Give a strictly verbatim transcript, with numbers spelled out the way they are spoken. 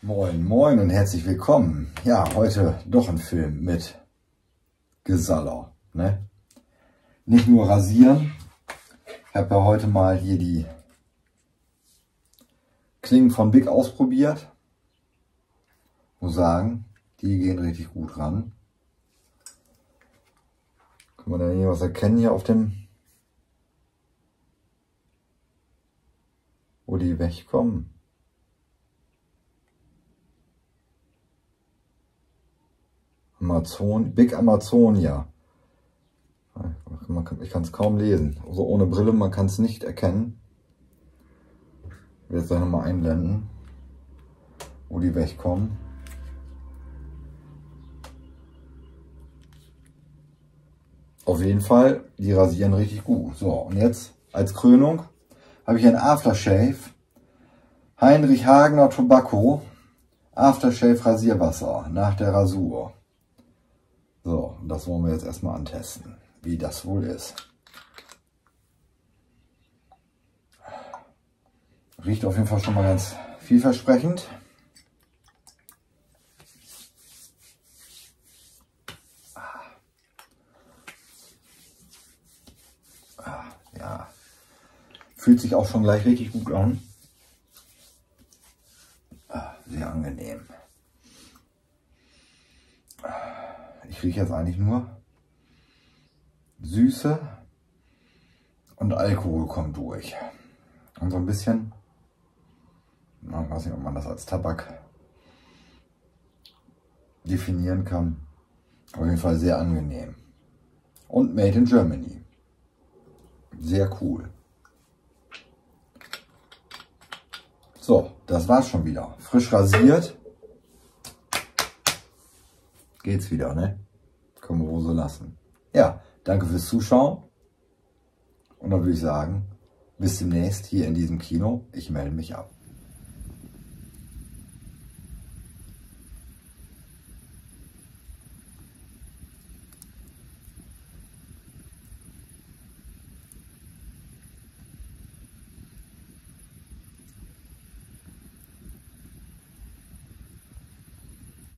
Moin, moin und herzlich willkommen. Ja, heute doch ein Film mit Gesaller, ne? Nicht nur rasieren. Ich habe ja heute mal hier die Klingen von Bic ausprobiert. Muss sagen, die gehen richtig gut ran. Kann man da hier was erkennen hier auf dem, wo die wegkommen? Amazon, Bic Amazonia. Ich kann es kaum lesen. Also ohne Brille, man kann es nicht erkennen. Ich werde jetzt gleich nochmal einblenden, wo die wegkommen. Auf jeden Fall, die rasieren richtig gut. So, und jetzt als Krönung habe ich ein Aftershave Heinrich Hagener Tobacco Aftershave Rasierwasser nach der Rasur. So, das wollen wir jetzt erstmal antesten, wie das wohl ist. Riecht auf jeden Fall schon mal ganz vielversprechend. Ja, fühlt sich auch schon gleich richtig gut an. Sehr angenehm. Ich rieche jetzt eigentlich nur Süße und Alkohol kommt durch. Und so ein bisschen, ich weiß nicht, ob man das als Tabak definieren kann. Auf jeden Fall sehr angenehm. Und made in Germany. Sehr cool. So, das war's schon wieder. Frisch rasiert. Geht's wieder, ne? Können wir wohl so lassen. Ja, danke fürs Zuschauen. Und dann würde ich sagen, bis demnächst hier in diesem Kino. Ich melde mich ab.